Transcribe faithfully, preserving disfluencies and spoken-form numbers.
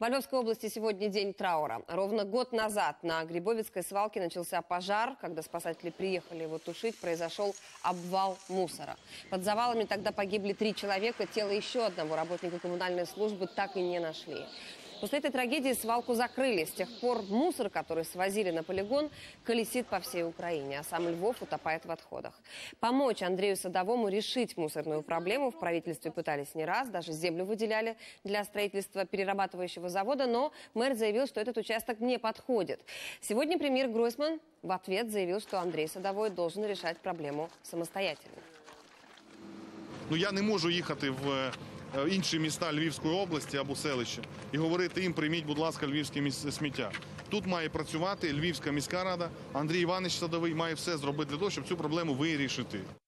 В Львовской области сегодня день траура. Ровно год назад на Грибовицкой свалке начался пожар. Когда спасатели приехали его тушить, произошел обвал мусора. Под завалами тогда погибли три человека. Тело еще одного работника коммунальной службы так и не нашли. После этой трагедии свалку закрыли. С тех пор мусор, который свозили на полигон, колесит по всей Украине, а сам Львов утопает в отходах. Помочь Андрею Садовому решить мусорную проблему в правительстве пытались не раз, даже землю выделяли для строительства перерабатывающего завода, но мэр заявил, что этот участок не подходит. Сегодня премьер Гройсман в ответ заявил, что Андрей Садовой должен решать проблему самостоятельно. Ну, я не можу їхати в інші міста Львівської області або селища і говорити їм: прийміть, будь ласка, львівське сміття. Тут має працювати Львівська міська рада. Андрій Іванович Садовий має все зробити для того, щоб цю проблему вирішити.